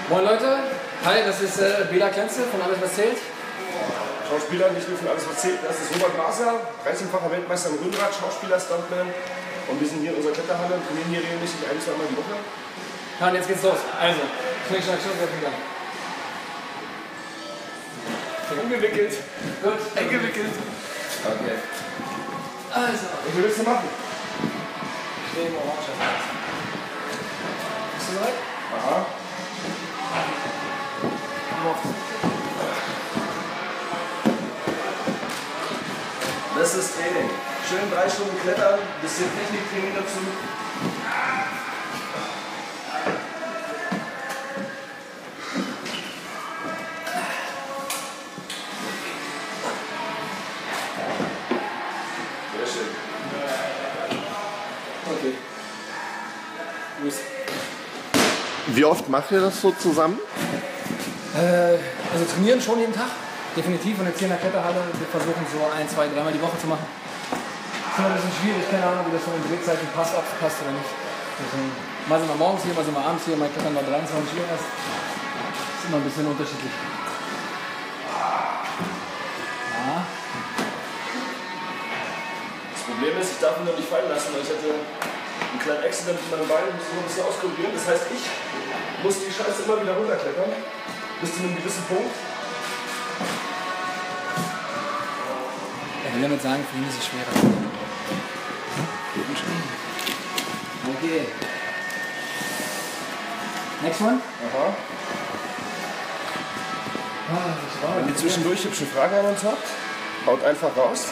Moin Leute, hi, das ist Bela Klenze von Alles was zählt. Schauspieler, nicht nur von Alles was zählt. Das ist Robert Glaser, 13-facher Weltmeister im Rennrad, Schauspieler, Stuntman. Und wir sind hier in unserer Kletterhalle und trainieren hier regelmäßig 1-2 Mal die Woche. Ja, und jetzt geht's los. Also, Schnick, Schnack, Schnuck, wieder. Umgewickelt. Gut, Eingewickelt. Okay. Also, Und wie willst du machen? ich stehe im Orange. Bist du bereit? Aha. Das ist Training. Schön 3 Stunden klettern, bisschen Techniktraining dazu. Sehr schön. Okay. Los. Wie oft macht ihr das so zusammen? Also trainieren schon jeden Tag, definitiv. Und jetzt hier in der Kletterhalle, wir versuchen so 1, 2, 3 Mal die Woche zu machen. Das ist immer ein bisschen schwierig, keine Ahnung, wie das von den Drehzeiten passt, ob es passt oder nicht. Deswegen, mal sind wir morgens hier, mal sind wir abends hier, mal klettern wir 23 Uhr erst. Das ist immer ein bisschen unterschiedlich. Ja. Das Problem ist, ich darf ihn noch nicht fallen lassen, weil ich hatte einen kleinen Accident mit meinem Bein, muss noch ein bisschen auskurieren. Das heißt, ich muss die Scheiße immer wieder runterklettern, bis zu einem gewissen Punkt. Ich will damit sagen, für ihn ist es schwerer. Okay. Next one. Aha. Wenn ihr zwischendurch hübsche Fragen an uns habt, haut einfach raus.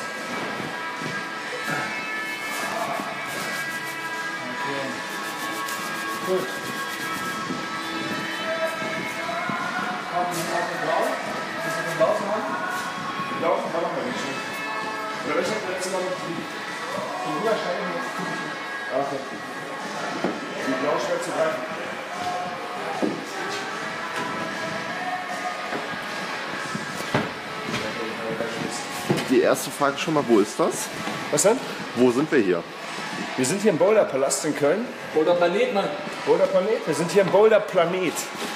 Okay. Gut. Haben wir noch den Blau? Willst du den Blau machen? Ja, da machen wir nicht schon. Oder welcher hat der letzte Mal noch die Rüberschreiben jetzt. okay. Die blau schwer zu greifen. Die erste Frage schon mal, wo ist das? Was denn? Wo sind wir hier? Wir sind hier im Boulder Palast in Köln. Oder Planet, Mann. Boulder Planet? Wir sind hier im Boulder Planet.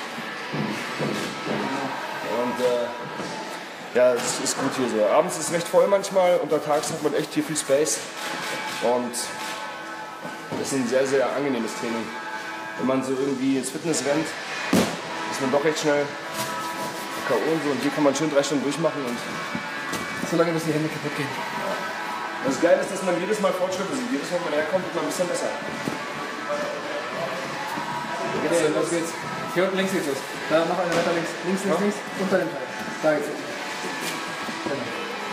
Und ja, es ist gut hier so. Abends ist es recht voll manchmal, untertags hat man echt hier viel Space. Und das ist ein sehr, sehr angenehmes Training. Wenn man so irgendwie ins Fitness rennt, ist man doch recht schnell K.O. und so. Und hier kann man schön 3 Stunden durchmachen. Und So lange, bis die Hände kaputt gehen. das Geile ist, dass man jedes Mal Fortschritte sieht. Jedes Mal, wenn man herkommt, wird man ein bisschen besser. Okay, los geht's. Hier unten links geht's los. Da, noch eine weiter links. Links, links, links. Unter dem Teil. Da geht's los. Genau.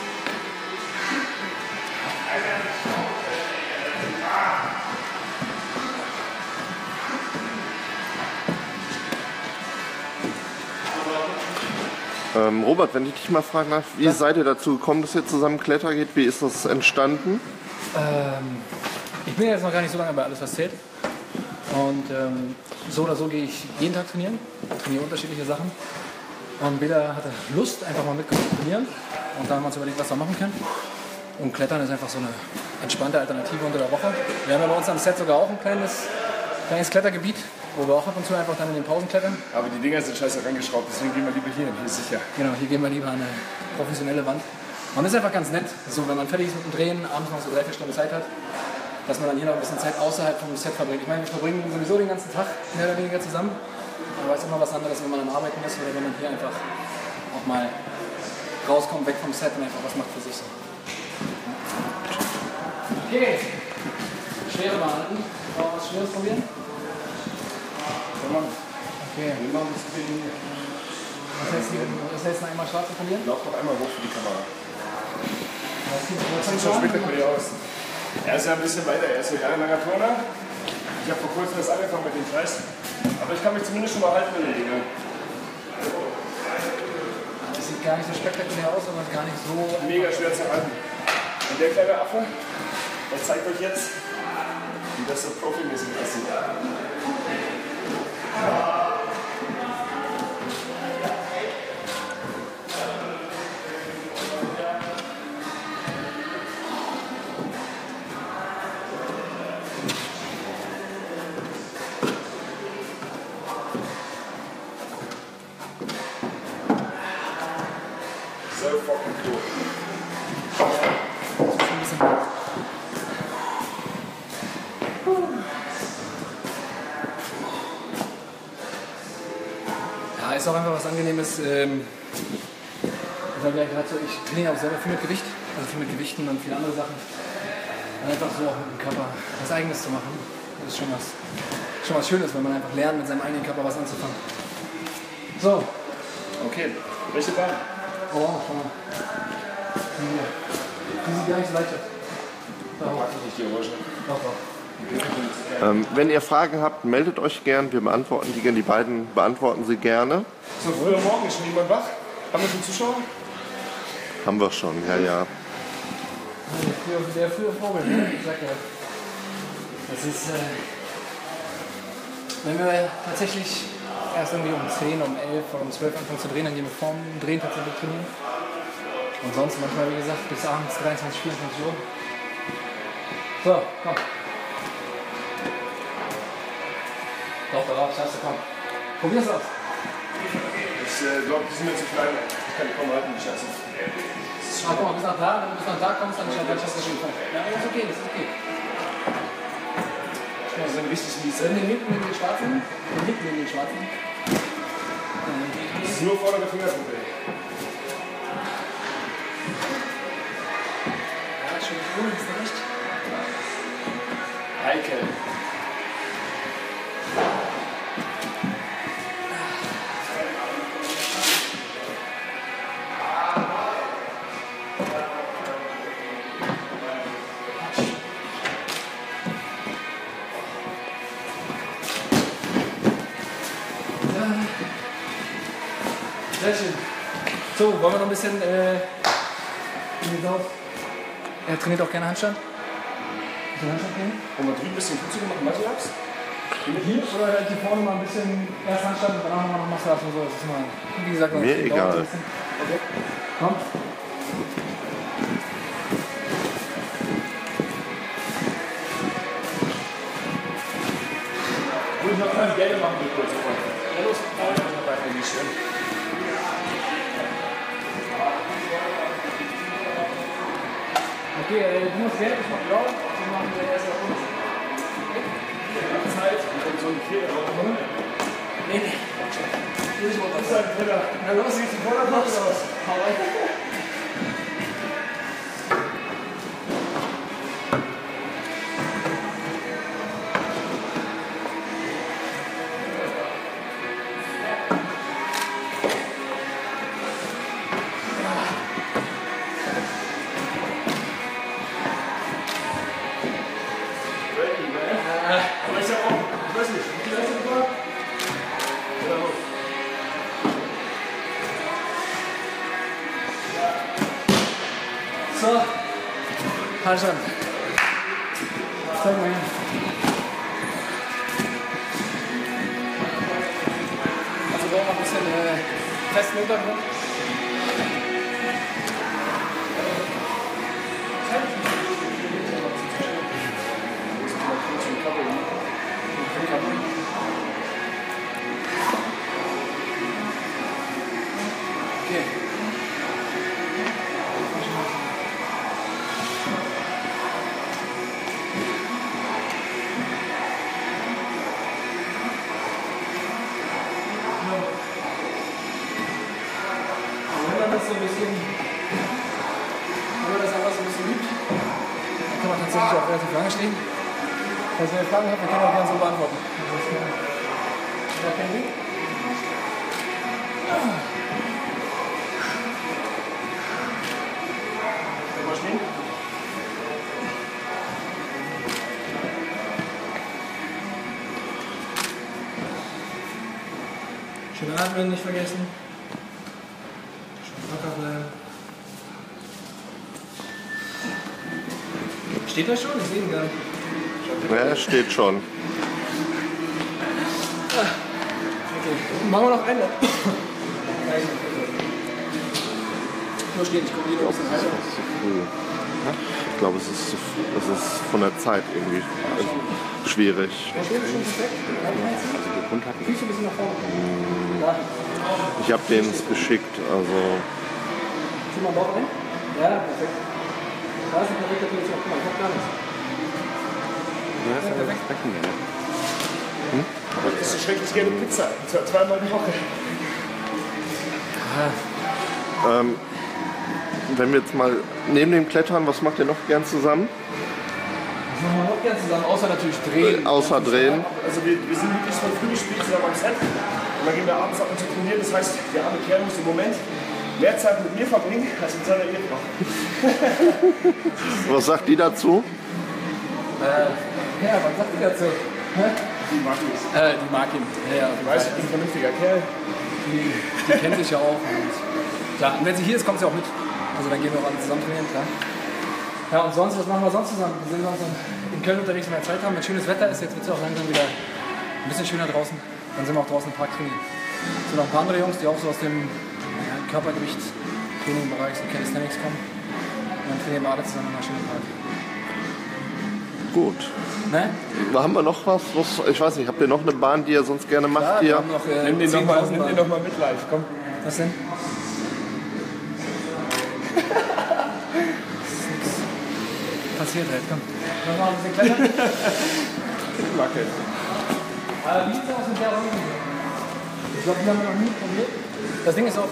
Robert, wenn ich dich mal fragen darf, wie seid ihr dazu gekommen, dass ihr zusammen Kletter geht? Wie ist das entstanden? Ich bin jetzt noch gar nicht so lange bei Alles was zählt. Und so oder so gehe ich jeden Tag trainieren. Trainiere unterschiedliche Sachen. Und Bela hatte Lust, einfach mal mitzukommen zu trainieren. Und da haben wir uns überlegt, was wir machen können. Und Klettern ist einfach so eine entspannte Alternative unter der Woche. Wir haben ja bei uns am Set sogar auch ein kleines Klettergebiet, wo wir auch ab und zu einfach dann in den Pausen klettern. Aber die Dinger sind scheiße reingeschraubt, deswegen gehen wir lieber hier hin. Hier ist sicher. Genau, hier gehen wir lieber an eine professionelle Wand. Und das ist einfach ganz nett, so wenn man fertig ist mit dem Drehen, abends noch so 3-4 Stunden Zeit hat, dass man dann hier noch ein bisschen Zeit außerhalb vom Set verbringt. Ich meine, wir verbringen sowieso den ganzen Tag mehr oder weniger zusammen. Aber es ist immer was anderes, wenn man am Arbeiten ist oder wenn man hier einfach auch mal rauskommt, weg vom Set und einfach was macht für sich. Okay, schwere Behandlung. Wollen wir was Schweres probieren? Okay. Was hältst du einmal schwarz zu probieren? Lauf noch einmal hoch für die Kamera. Das Sieht schon spektakulär aus. Er ist ja ein bisschen weiter, er ist ja jahrelanger Turner. Ich habe vor kurzem erst angefangen mit dem Scheiß. Aber ich kann mich zumindest schon mal halten mit den Dingen. Das sieht gar nicht so spektakulär aus, aber gar nicht so. Mega schwer zu halten. Und der kleine Affe, der zeigt euch jetzt, wie das so profimäßig aussieht. Trockenklo. Ja, ist auch einfach was Angenehmes. Ich trainiere auch selber viel mit Gewicht, also viel mit Gewichten und viele andere Sachen. Und einfach so auch mit dem Körper was Eigenes zu machen, das ist schon was Schönes, wenn man einfach lernt, mit seinem eigenen Körper was anzufangen. So. Okay, welche Bahn? Oh, schau mal. Hier. Die sieht gar nicht so leicht aus. Da hoch. Mag ich nicht die Orange. Doch, doch. Wenn ihr Fragen habt, meldet euch gern. Wir beantworten die gerne. Die beiden beantworten sie gerne. So, früher Morgen ist schon jemand wach? Haben wir schon Zuschauer? Haben wir schon, ja, ja. Der frühe Vogel, ne? Ich sag ja. Das ist, wenn wir tatsächlich erst irgendwie um 10, um 11 oder um 12 anfangen zu drehen, dann gehen wir vorm Drehen tatsächlich trainieren. Und sonst manchmal, wie gesagt, bis abends 23, 24 Uhr. So, komm. Doch, darauf schaffst du, komm. Probier's aus. Ich glaube, die sind mir zu klein. Ich kann die kaum halten, die Scheiße. Ah, guck mal, bis nach da, wenn du bis nach da kommst, dann schaffst du schon. Ja, das ist okay, das ist okay. Das ist richtig mies. Den hinten in den schwarzen, Das ist nur vordere Fingerkuppe. Ja, schon cool, ist recht. Heikel. Sehr schön. So, wollen wir noch ein bisschen wie sieht's aus? Er trainiert auch gerne Handstand. Handstand trainieren? Und mal drüben ein bisschen Fußball machen, Muscle-Ups? Hier oder halt hier vorne mal ein bisschen erst Handstand und danach noch Muscle-Ups und so. Das ist mal, wie gesagt, Mir egal. Okay. Komm. Würde ich noch ganz gerne machen, mit kurz. Ja, los, dabei eigentlich schön. Okay, du machst gelb, ich mach blau. Wir machen wir erst auf uns. Zeit, ich komme so ein Fehler drauf. Nee. Na los, jetzt die Vorderkopf raus. Hau rein. Aber ich hab auch, ich weiß nicht, wie viel hast du gemacht? Ja, los. So. Handstand. Zeig mal her. Also brauchen wir ein bisschen festen Untergrund. Okay. Wenn man das so ein bisschen, wenn man das einfach so ein bisschen übt, dann kann man tatsächlich auch relativ lange stehen. Falls ihr Fragen habt, dann kann man auch gerne so beantworten. Das ist ja kein Ding. Mal stehen. Schön atmen, nicht vergessen. Schön locker bleiben. Steht da schon? Ich sehe ihn gar nicht. Ja, steht schon. Okay, machen wir noch eine. Nur stehen, ich gucke wieder aus dem Reiter. Ich glaube, es ist von der Zeit irgendwie schwierig. Füße ein bisschen nach vorne. Ich habe denen es geschickt, also Zieh mal Bauch rein. Ja, perfekt. Da ist eine perfekte Position. Guck mal, ich hab gar nichts. Du hast ja das Becken, ne? Das ist so schrecklich gerne Pizza. Zweimal die Woche. Wenn wir jetzt mal neben dem Klettern, was macht ihr noch gern zusammen? Das machen wir auch gerne zusammen, außer natürlich drehen. Außer drehen. Also wir sind wirklich von früh bis spät zusammen am Set. Und dann gehen wir abends ab und zu trainieren. Das heißt, der arme Kerl muss im Moment mehr Zeit mit mir verbringen als mit seiner Ehefrau. Was sagt die dazu? Ja, was sagt die dazu? Die mag ich. Die mag ihn. Ja, Ich weiß, ich bin ein vernünftiger Kerl. die kennt sich ja auch. Und klar, und wenn sie hier ist, kommt sie auch mit. Also dann gehen wir auch alle zusammen trainieren, klar. Ja, und sonst, was machen wir sonst zusammen? Wir sind sonst in Köln unterwegs, wenn wir Zeit haben, wenn schönes Wetter ist. Jetzt wird es auch langsam wieder ein bisschen schöner draußen. Dann sind wir auch draußen im Park trainieren. Es sind noch ein paar andere Jungs, die auch so aus dem Körpergewicht-Training-Bereich, so Calisthenics kommen. Und dann trainieren wir alle zusammen in einem schönen Park. Gut. Ne? Haben wir noch was? Ich weiß nicht, habt ihr noch eine Bahn, die ihr sonst gerne macht Ja, wir hier? haben noch Nimm den 10.000 noch mal mit live, komm. Was denn? Passiert halt, komm. Noch mal ein bisschen klettern. Wackel. Wie sieht es aus mit der Runde? Ich glaube, die haben wir noch nie probiert. Das Ding ist auch,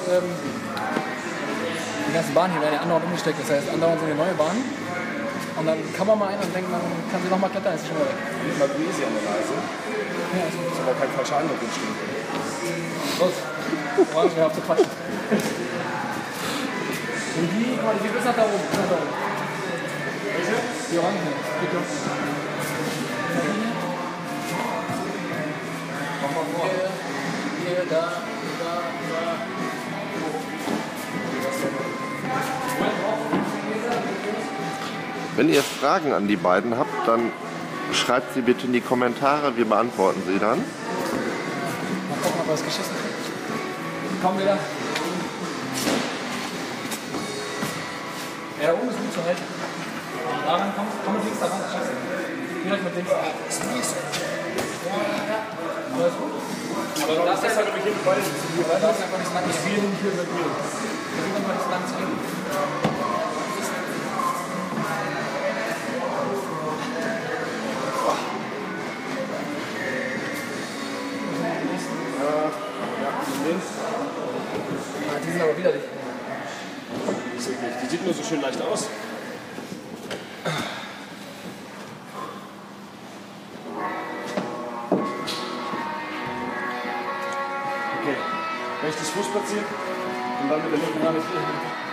die ganzen Bahnen hier werden ja andauernd umgesteckt. Das heißt, andauernd sind hier neue Bahnen. Und dann kann man mal ein und denkt, man kann sie noch mal klettern, ist sie schon mal weg. Nicht mal Breezy an der Reise. Ja, also, Das ist aber kein falscher Eindruck entstehen. los. Wollen wir auf zu quatschen. Und die, guck mal, die geht bis nach da oben. Bis nach da oben. Die Orange. Geht los. Mach mal vor. Hier, da, da, da. Wenn ihr Fragen an die beiden habt, dann schreibt sie bitte in die Kommentare, wir beantworten sie dann. Mal gucken, ob er es geschissen kriegt. Komm wieder. Ja, oben ist gut zu halten. Daran komm mit links daran, scheiße. Direkt mit links. Aber ist gut. Aber du darfst jetzt halt hier mit beiden. Du darfst einfach nicht lang spielen, nicht hier mit mir. Du darfst einfach nicht lang ziehen. Die sind aber widerlich. Die sieht nur so schön leicht aus. Okay, rechtes Fuß platziert und dann mit der linken Hand hier.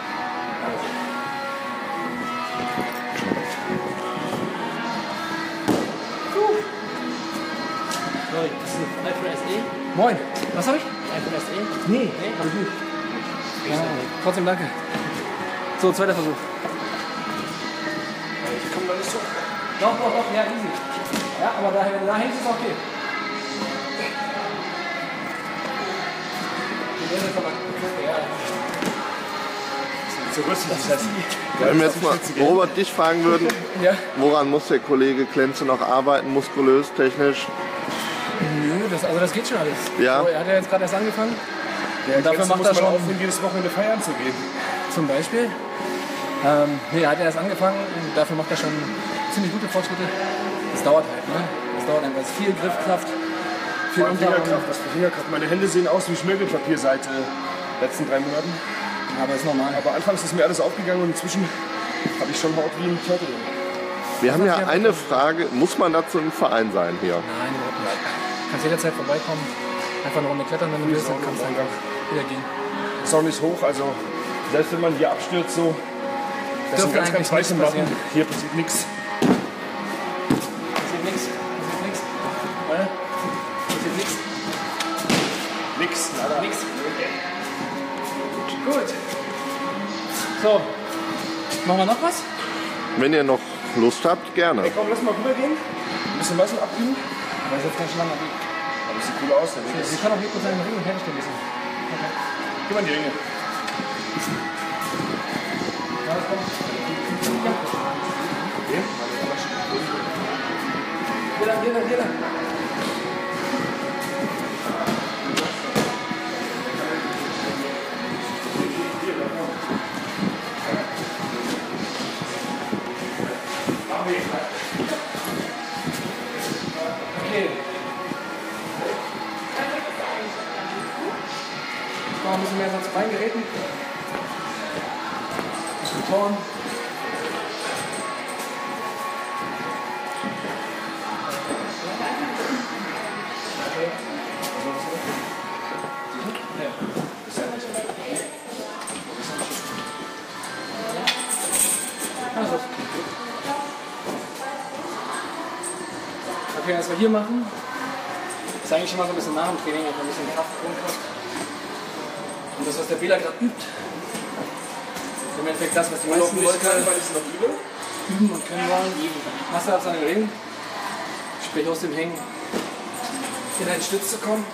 Sorry, das ist ein iPhone SE. Moin. Was hab ich? iPhone SE. Nee, hab ich nicht. Ja, trotzdem danke. So, zweiter Versuch. Ich komme da nicht so. Doch, ja, easy. Ja, aber da hängt es okay. So rüstig ist das. Wenn wir jetzt mal Robert dich fragen würden, Ja. woran muss der Kollege Klenze noch arbeiten, muskulös, technisch? Nö, das geht schon alles. Ja. So, er hat ja jetzt gerade erst angefangen. Ja, dafür macht muss er man schon- aufhören, jedes Wochenende feiern zu gehen. Zum Beispiel. Nee, er hat ja erst angefangen und dafür macht er schon ziemlich gute Fortschritte. Es dauert halt, ne? Es dauert einfach. Es ist viel Griffkraft, viel Vor allem Unterarm. Fingerkraft, das für Fingerkraft. Meine Hände sehen aus wie Schmirgelpapier seit letzten 3 Monaten. Aber ist normal. Aber anfangs ist mir alles aufgegangen und inzwischen habe ich schon Haut wie ein Turtle. Wir haben ja eine Frage, muss man dazu im Verein sein hier? Nein, überhaupt nicht. Du kannst jederzeit vorbeikommen, einfach eine Runde klettern, wenn du willst, dann kannst du einfach wieder gehen. Ist auch nicht hoch, also selbst wenn man hier abstürzt, so, das sind Dürfte ganz, ganz eigentlich weiche nichts Matten. passieren. Hier passiert nichts. Passiert nichts. Passiert nichts. Passiert nichts. Nix, leider. Nix. Gut. So. Machen wir noch was? Wenn ihr noch Lust habt, gerne. Hey, komm, lass mal rübergehen. Ein bisschen Wasser abkühlen. Das ist jetzt ganz schön lang. Aber das sieht cool aus. Der Weg ist. Ich kann auch hier kurz einen Ring und herstellen müssen. Okay. Gib mal die Ringe. Ja, das kommt. Hier lang. ein bisschen mehr so zu meinen Geräten. Motoren. Also. Okay, was wir hier machen, ist eigentlich schon mal so ein bisschen nach dem Training, ein bisschen Kraft, Grundkraft. Und das, was der Bela gerade übt, im Endeffekt das, was die meisten Leute üben und können wollen, machst du ab seinem Ring, sprich aus dem Hängen in einen Stütz zu kommen.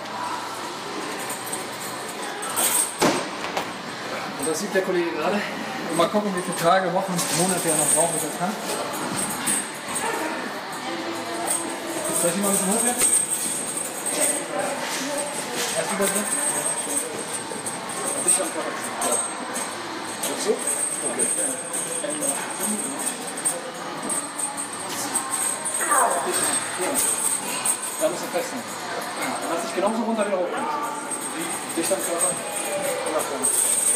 Und das sieht der Kollege gerade. Und mal gucken, wie viele Tage, Wochen, Monate er noch brauchen kann. Soll ich ihn mal ein bisschen hochwerten? Erst über drin? Dich am Körper. Ja. So? Okay. Da musst du festhalten. Lass dich genauso runter wie hoch. Dicht am Körper. Und nach vorne.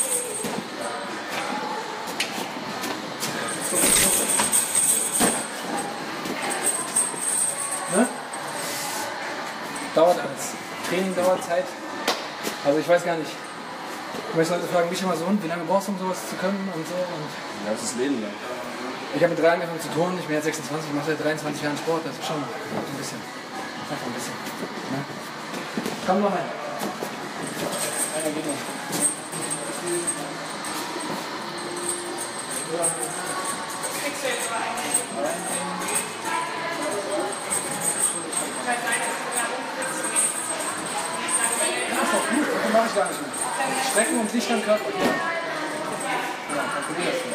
Ne? Dauert alles. Training dauert Zeit. Also ich weiß gar nicht. Ich möchte Leute fragen, mich schon mal so, wie lange brauchst du, um sowas zu können und so. Und ja, das ist Leben lang. Ich habe mit 3 angefangen zu turnen, ich bin jetzt 26, ich mache seit 23 Jahren Sport, das ist schon ein bisschen. Einfach ein bisschen. Ne? Komm noch rein. Einer geht noch. Kriegst du jetzt mal einen? Das ist doch gut, das mache ich gar nicht mehr. Strecken und Licht am Körper. Ja, dann probier das.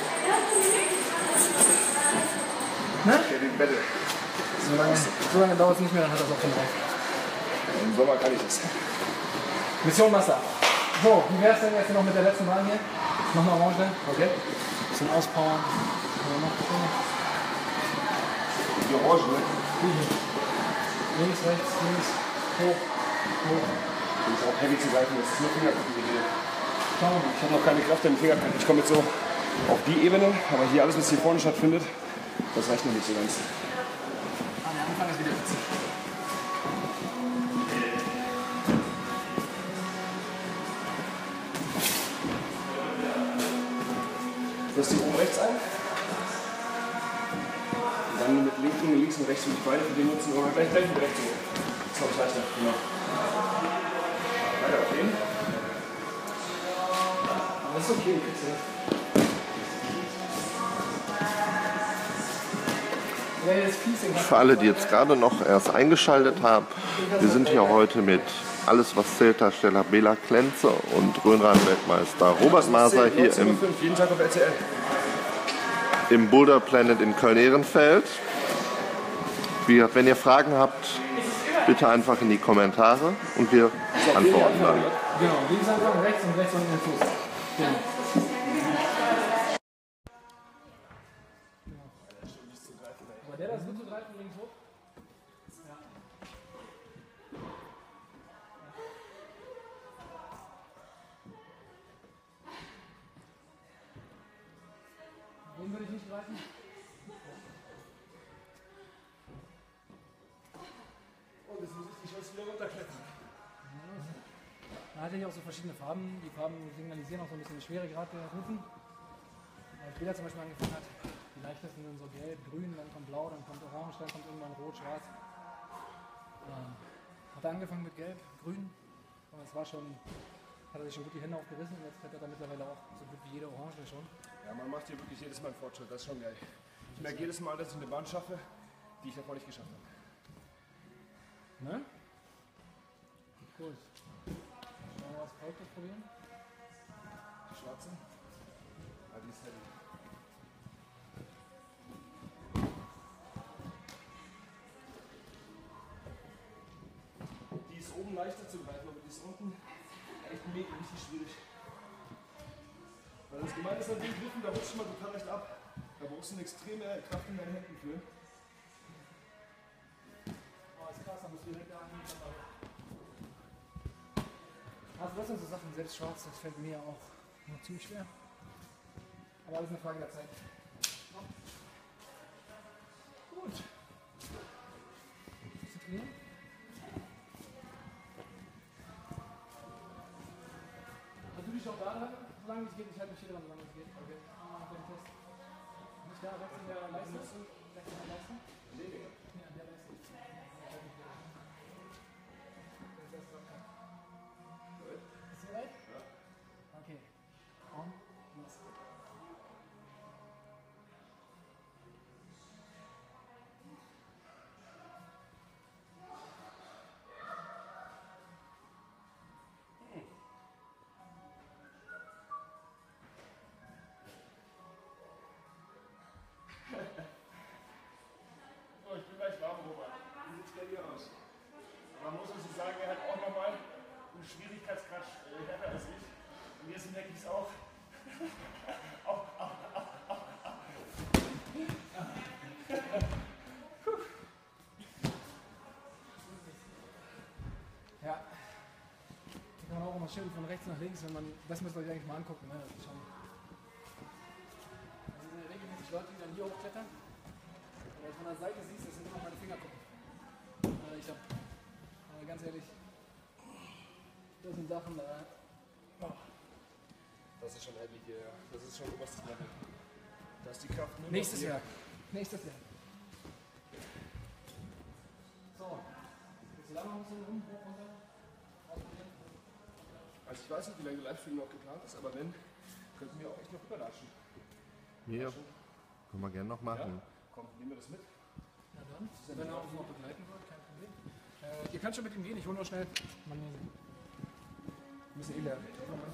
Ne? So lange dauert es nicht mehr, dann hat das auch schon drauf. Im Sommer kann ich das. Mission Master. So, wie wär's denn jetzt noch mit der letzten Bahn hier? Noch mal orange, okay? Bisschen auspowern. Die Orange, ne? Links, rechts, links, hoch, hoch. Das ist auch heavy zu greifen, das ist nur Fingerkopfbewegung. Schauen wir mal. Ich habe noch keine Kraft im Fingerkuppen. Ich komme jetzt so auf die Ebene, aber hier alles, was hier vorne stattfindet, das reicht noch nicht so ganz. Ah, der Anfang ist wieder witzig. Lässt die oben rechts ein. Und dann mit links und rechts will ich beide für den nutzen, oder gleich mit rechts. Das ist leichter, genau. Weiter auf den. Das ist okay, bitte. Für alle, die jetzt gerade noch erst eingeschaltet haben, wir sind hier heute mit Alles was Zelthersteller Bela Klenze und Rhönrad-Weltmeister Robert Maser hier jeden Tag auf RTL. im Boulder Planet in Köln-Ehrenfeld. Wie gesagt, wenn ihr Fragen habt, bitte einfach in die Kommentare und wir antworten dann. Genau, links anfangen, rechts und rechts unten den Fuß. Genau. Aber der das wird zu greifen, links hoch? Ja. Den würde ich nicht greifen. Und jetzt muss ich schon wieder runterklettern. Da hatte ich auch so verschiedene Farben. Die Farben signalisieren auch so ein bisschen den Schweregrad der Routen. Als Bela zum Beispiel angefangen hat, die leichtesten sind so gelb, grün, dann kommt blau, dann kommt orange, dann kommt irgendwann rot, schwarz. Hat er angefangen mit gelb, grün, aber es war schon, hat er sich schon gut die Hände aufgerissen und jetzt klettert er mittlerweile auch so gut wie jede Orange schon. Ja, man macht hier wirklich jedes Mal einen Fortschritt, das ist schon geil. Ich merke jedes Mal, dass ich eine Bahn schaffe, die ich davor nicht geschafft habe. Ne? Gut. Schauen wir mal, was folgt, das probieren. Die schwarze? Ah, die ist heavy. Die ist oben leichter zu greifen, aber die ist unten echt mega richtig schwierig. Weil das Gemeine ist an den Griffen, da rutscht man total leicht ab. Da brauchst du eine extreme Kraft in deinen Händen für. Oh, ist krass, da musst du direkt da annehmen. Also das sind so Sachen, selbst schwarz, das fällt mir auch noch ziemlich schwer. Aber alles eine Frage der Zeit. Ja. Gut. Willst du trainieren? Also du dich auch da halten, solange es geht. Ich halte mich hier dran, solange es geht. Okay. Ah, den Test. Nicht da, rechts in der Leiste? Rechts in der Leiste? Nee, nee. Ja, an der Leiste. Ist sie bereit? Ja. Okay. Und los. So, ich bin gleich warm, Robert. Wie sieht es bei dir aus? Man muss also sagen, er hat auch nochmal einen Schwierigkeitsgrad härter als ich. Und jetzt merke ich es auch. Ja. Da kann man auch immer schön von rechts nach links, wenn man. Das müsst ihr euch eigentlich mal angucken, ne? Das ist schon. Das sind regelmäßig Leute, die dann hier hochklettern. Wenn du von der Seite siehst, das sind immer meine Finger gucken. Aber ganz ehrlich, das sind Sachen, Das ist schon heavy hier, ja. Das ist schon oberstes Level. Da ist die Kraft nur nächstes noch hier. Jahr. Nächstes Jahr. So. Willst du da noch ein bisschen rum, hoch, runter? Ausprobieren? Also ich weiß nicht, wie lange der Livestream noch geplant ist, aber wenn, könnten wir auch echt noch rüberlatschen. Ja, können wir gerne noch machen. Ja? Komm, nehmen wir das mit. Na dann, wenn er uns noch begleiten wird, kein Problem. Ihr könnt schon mit ihm gehen, ich hole nur schnell Magnesium. Wir müssen eh lernen.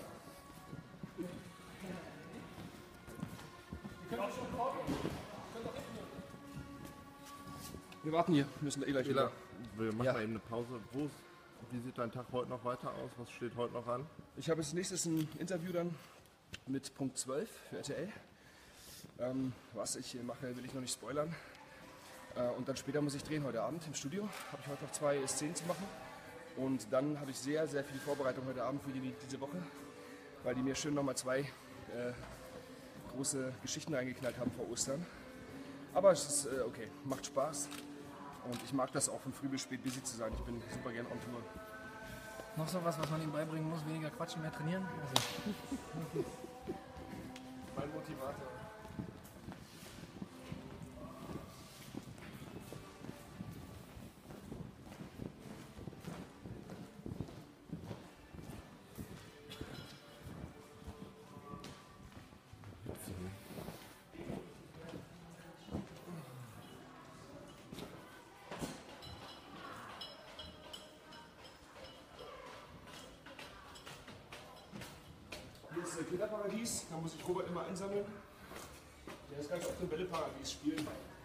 Ihr könnt auch schon vorgehen. Wir warten hier, müssen eh gleich wieder. Wir machen Ja. mal eben eine Pause. Wie sieht dein Tag heute noch weiter aus? Was steht heute noch an? Ich habe als nächstes ein Interview dann mit Punkt 12 für RTL. Was ich hier mache, will ich noch nicht spoilern. Und dann später muss ich drehen heute Abend im Studio. Habe ich heute noch 2 Szenen zu machen. Und dann habe ich sehr, sehr viel Vorbereitung heute Abend für diese Woche, weil die mir schön nochmal 2 große Geschichten eingeknallt haben vor Ostern. Aber es ist okay, macht Spaß. Und ich mag das auch von früh bis spät busy zu sein. Ich bin super gern on Tour. Noch so was man ihm beibringen muss, weniger quatschen, mehr trainieren? Also. Mein Motivator. Hier ist das Kletterparadies, da muss ich Robert immer einsammeln. Der ist ganz oft im Bälleparadies spielen.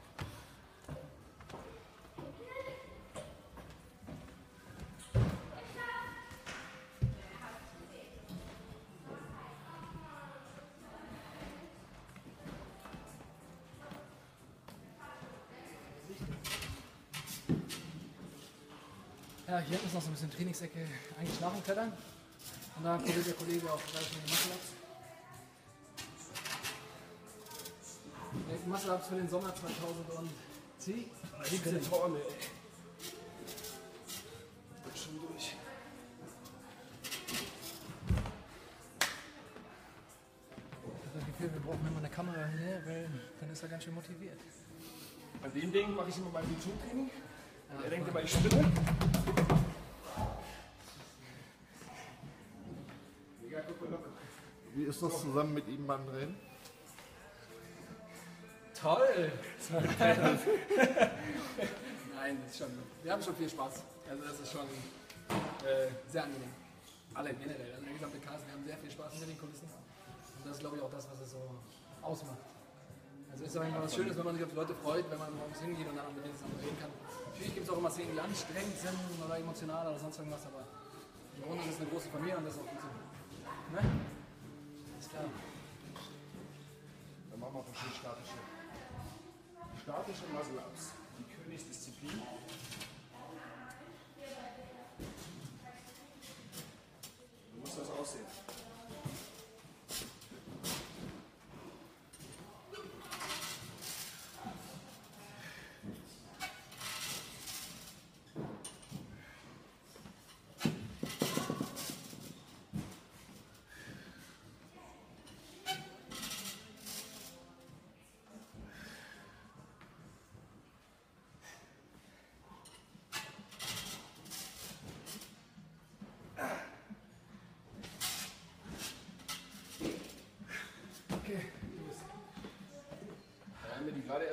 Ja, hier hinten ist noch so ein bisschen Trainingsecke, eigentlich nach dem Klettern. Und da probiert der Kollege auch gleich schon die Muscle-Ups. Die Muscle-Ups für den Sommer 2010. 17 Torne, ey. Ich bin schon durch. Ich habe das Gefühl, wir brauchen immer eine Kamera hier, weil dann ist er ganz schön motiviert. An dem Ding mache ich immer mein YouTube-Training. Er denkt immer, ich spinne. Mega, guck mal noch. Wie ist das zusammen mit ihm beim Drehen? Toll! Nein, das ist schon, wir haben schon viel Spaß. Also das ist schon sehr angenehm. Alle generell, also der gesamte Cast, wir haben sehr viel Spaß hinter den Kulissen. Und das ist, glaube ich, auch das, was es so ausmacht. Also ist eigentlich mal was Schönes, wenn man sich auf die Leute freut, wenn man morgens hingeht und dann mit denen zusammen reden kann. Natürlich gibt es auch immer Szenen, die anstrengend sind oder emotional oder sonst irgendwas, aber im Grunde ist es eine große Familie und das ist auch gut so. Ne? Ist klar. Dann machen wir auch ein schön statische. Statische Muscle-Ups. Die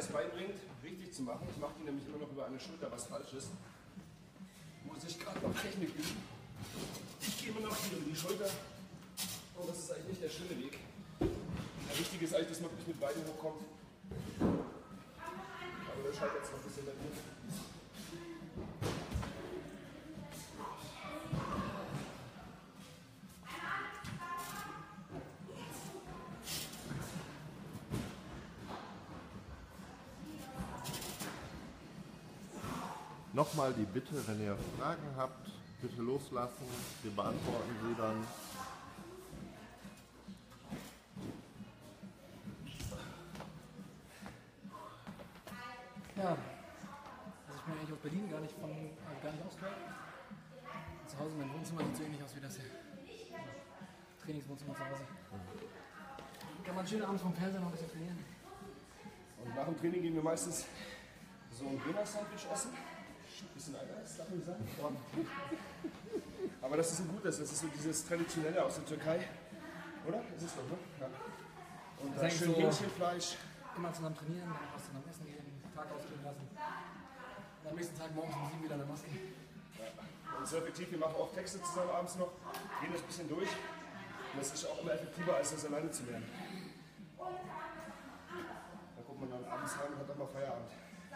es beibringt, richtig zu machen. Ich mache die nämlich immer noch über eine Schulter, was falsch ist. Muss ich gerade noch Technik üben. Ich gehe immer noch hier über die Schulter. Und das ist eigentlich nicht der schöne Weg. Wichtig ist eigentlich, dass man wirklich mit beiden hochkommt. Aber das scheitert jetzt noch ein bisschen bei mir. Nochmal die Bitte, wenn ihr Fragen habt, bitte loslassen. Wir beantworten sie dann. Ja, also ich bin eigentlich aus Berlin gar nicht ausgehört. Zu Hause mein Wohnzimmer sieht so ähnlich aus wie das hier. Trainingswohnzimmer zu Hause. Kann man schön abends vom Fernseher noch ein bisschen trainieren. Und nach dem Training gehen wir meistens so ein Döner-Sandwich essen. Bisschen Eiweiß, darf man nicht sagen. Aber das ist so gut, das ist so dieses Traditionelle aus der Türkei. Oder? Ist es doch, ne? Ja. Und Das dann ist schön so Hähnchenfleisch. immer zusammen trainieren, dann was zusammen essen gehen, den Tag ausklingen lassen. Und am nächsten Tag morgens um 7 wieder in der Maske. Ja. Und so effektiv, wir machen auch Texte zusammen abends noch, gehen das ein bisschen durch. Und das ist auch immer effektiver, als das alleine zu lernen. Da guckt man dann abends rein und hat dann mal Feierabend.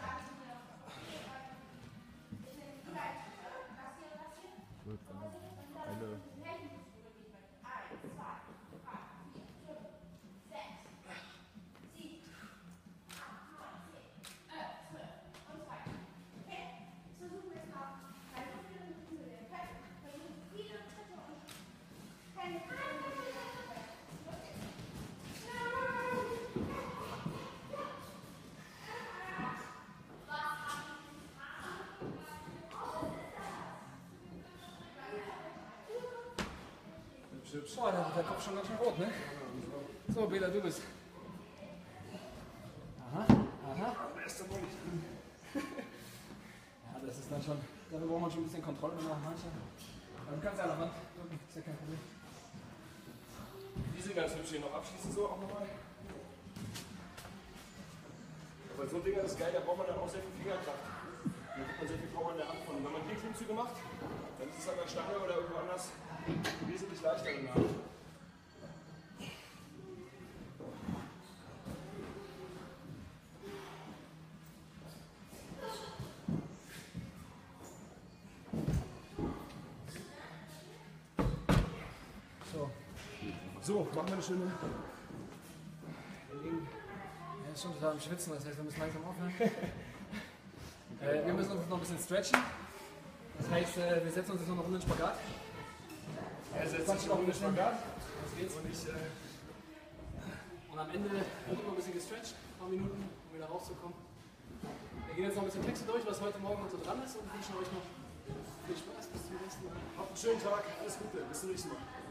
Boah, da wird der Kopf schon ganz schön rot, ne? So, Bela, du bist. Aha, aha. Ja, das ist dann schon, dafür braucht man schon ein bisschen Kontrolle nach manchen. Aber du kannst ja an der Wand drücken, ist ja kein Problem. Die sind ganz hübsch hier noch abschließen, so auch nochmal. Aber so Dinger ist geil, da braucht man dann auch sehr viel Fingerkraft. Da hat man sehr viel Power in der Hand von. Und wenn man hier Klimmzüge macht, dann ist es an der Stange oder irgendwo anders wesentlich leichter danach. So, machen wir eine schöne. Ja, ist schon total am Schwitzen, das heißt, wir müssen langsam aufhören. Wir müssen uns noch ein bisschen stretchen. Das heißt, wir setzen uns jetzt noch eine Runde in Spagat. Er setzt sich noch in den Spagat. Das geht's. Und am Ende wird immer ein bisschen gestretcht, ein paar Minuten, um wieder rauszukommen. Wir gehen jetzt noch ein bisschen Texte durch, was heute Morgen noch so dran ist und wünschen euch noch viel Spaß bis zum nächsten Mal. Habt einen schönen Tag, alles Gute, bis zum nächsten Mal.